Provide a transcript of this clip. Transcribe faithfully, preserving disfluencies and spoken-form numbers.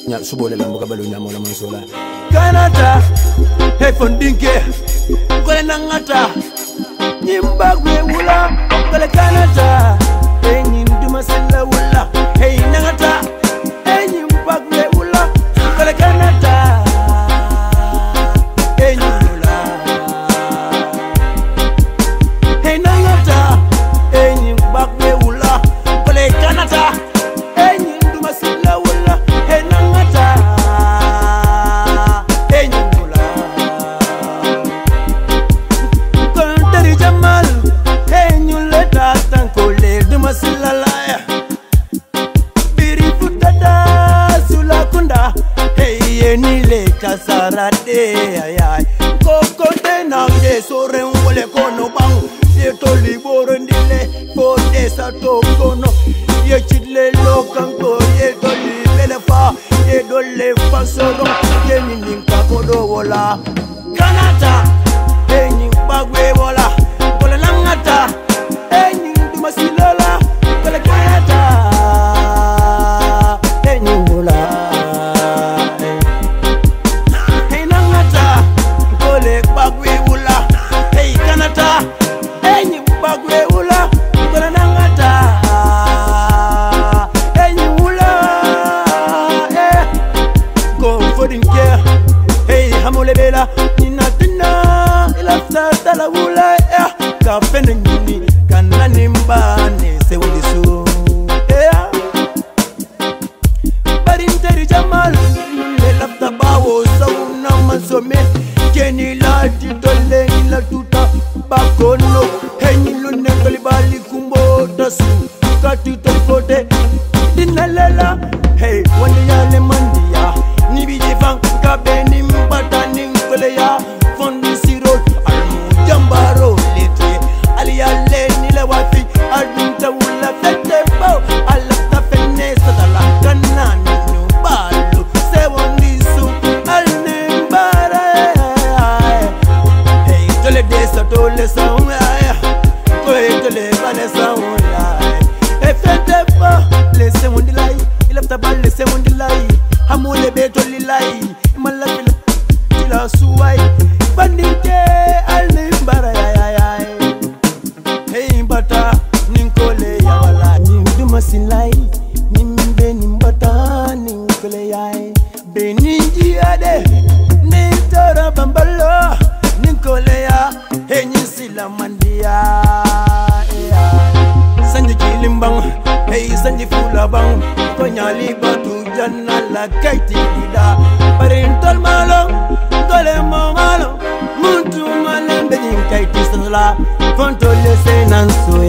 nya subo le lambo kabalo nya mo la mansola Canada hey fondinke kole nangata nyimbagwe wula kole Canada hey nyinduma sella wula hey nangata hey nyimbagwe wula kole Canada hey nyula hey nangata hey nyimbagwe wula kole Canada hey nyinduma sella wula hey nangata Kasarade ayay koko tena de sore ngole kono bang ye to liboro ndile ko desa to kono ye chidle lokan ko ye to libele fa ye do le fa soro ye ninka kodo wola Canada enyi bagwe wola kola langata enyi dumasilala kola Canada enyi wola Bela nina tina ila sata la wula ya kafene ngini kanani mbane se wundi su ya barinteri jamal le lafta bawo sauna masome keni la titole la tuta bakono henyi lunne kolibali kumbo tasu katito kote dinalela hey wandi yale mandia nibiji fang kabeni mbata ya fondi siro almu jambaro lete ali ale ni le wafi adunta wula fete bo alata fene sadala kanani no balu se wondi su alne bara hey tole desa tole sauna ko tole bane sauna e fete bo le se wondi lai ilafta bal le se wondi lai hamule betoli lai malafil la suwai bandite alimbara ya ya ya hey bata ninkole ya wala ninduma silai nimbe nimbata ninkole ya beninji ade nintara bambalo ninkole ya hey nyisila mandia ya sanji kilimbang hey sanji fulabang konyali batu janala kaiti dida parentol malong tole mo malo muntu malembe jinkai tisala fontole se nanso